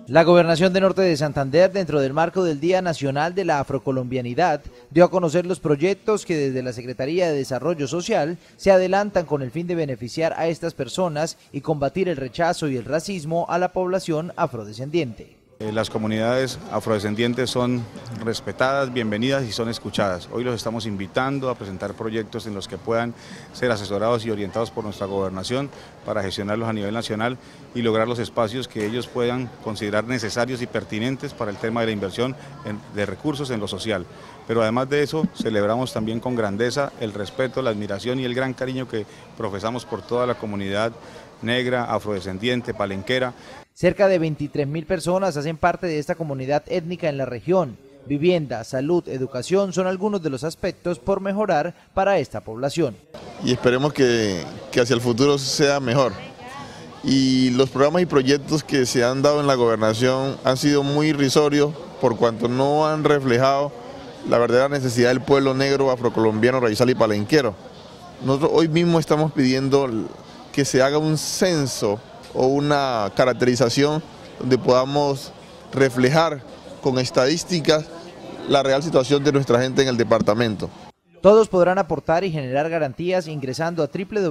La Gobernación de Norte de Santander, dentro del marco del Día Nacional de la Afrocolombianidad, dio a conocer los proyectos que desde la Secretaría de Desarrollo Social se adelantan con el fin de beneficiar a estas personas y combatir el rechazo y el racismo a la población afrodescendiente. Las comunidades afrodescendientes son respetadas, bienvenidas y son escuchadas. Hoy los estamos invitando a presentar proyectos en los que puedan ser asesorados y orientados por nuestra gobernación para gestionarlos a nivel nacional y lograr los espacios que ellos puedan considerar necesarios y pertinentes para el tema de la inversión de recursos en lo social. Pero además de eso, celebramos también con grandeza el respeto, la admiración y el gran cariño que profesamos por toda la comunidad negra, afrodescendiente, palenquera. Cerca de 23.000 personas hacen parte de esta comunidad étnica en la región. Vivienda, salud, educación son algunos de los aspectos por mejorar para esta población. Y esperemos que hacia el futuro sea mejor. Y los programas y proyectos que se han dado en la gobernación han sido muy irrisorios por cuanto no han reflejado la verdadera necesidad del pueblo negro, afrocolombiano, raizal y palenquero. Nosotros hoy mismo estamos pidiendo que se haga un censo o una caracterización donde podamos reflejar con estadísticas la real situación de nuestra gente en el departamento. Todos podrán aportar y generar garantías ingresando a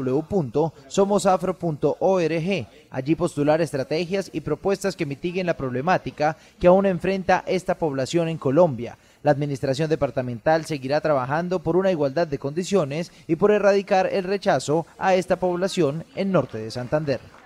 www.somosafro.org. Allí postular estrategias y propuestas que mitiguen la problemática que aún enfrenta esta población en Colombia. La administración departamental seguirá trabajando por una igualdad de condiciones y por erradicar el rechazo a esta población en Norte de Santander.